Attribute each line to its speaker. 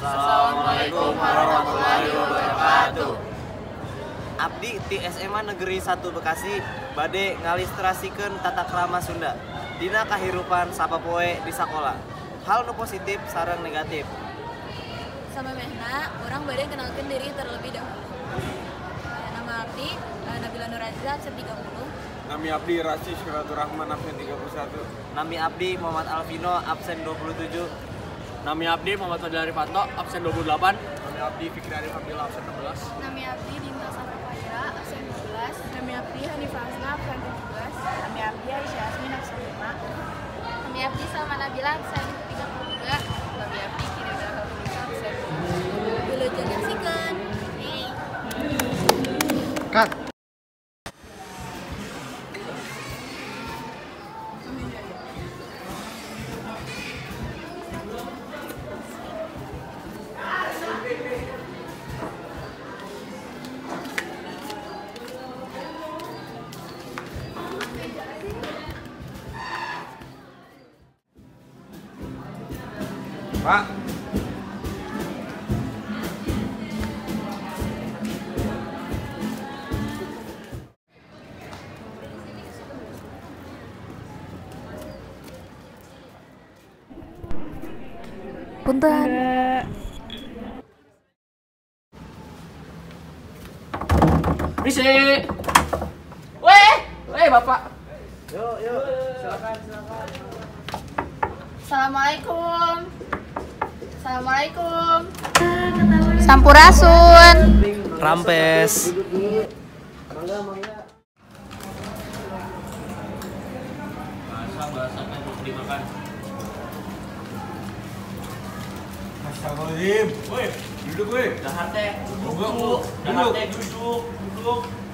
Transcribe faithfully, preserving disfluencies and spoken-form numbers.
Speaker 1: Assalamualaikum warahmatullahi wabarakatuh.
Speaker 2: Abdi ti S M A Negeri satu Bekasi bade ngalistrasikeun tata krama Sunda dina kahirupan sapopoe di sakola. Hal nu positif sareng negatif.
Speaker 3: Samemehna urang bade kenalkeun diri terlebih dahulu. Nama abdi Nabila Nurhaliza absen tiga puluh.
Speaker 4: Nami abdi Rasy Syuraturahman absen tiga puluh satu.
Speaker 2: Nami abdi Muhammad Alvino absen dua puluh tujuh.
Speaker 5: Nami abdi Muhammad Fadil Arifanto absen dua puluh delapan.
Speaker 4: Nami abdi Fikri Arif Abdillah absen enam belas.
Speaker 3: Nami abdi Dinta Safaya absen dua belas. Nami abdi Hanifah Hasna absen tujuh belas. Nami abdi Aisyah Asmin absen lima. Nami abdi Salma Nabila absen tiga puluh tiga. Nami abdi Kineda Hafisa absen dua puluh. Wilujeng nyaksikan.
Speaker 1: Cut.
Speaker 4: Pak.
Speaker 3: Punten.
Speaker 5: Misi. Weh, weh Bapak.
Speaker 2: Yuk, yuk. Silakan, silakan.
Speaker 3: Assalamualaikum. Assalamualaikum. Sampurasun.
Speaker 2: Rampes.
Speaker 5: Bahasa-bahasa untuk dimakan.
Speaker 4: Astagfirullahaladzim. Woi, duduk woi.
Speaker 5: Dahar teh,
Speaker 4: Duduk,
Speaker 5: duduk. Dahar
Speaker 4: duduk.
Speaker 5: teh duduk, duduk.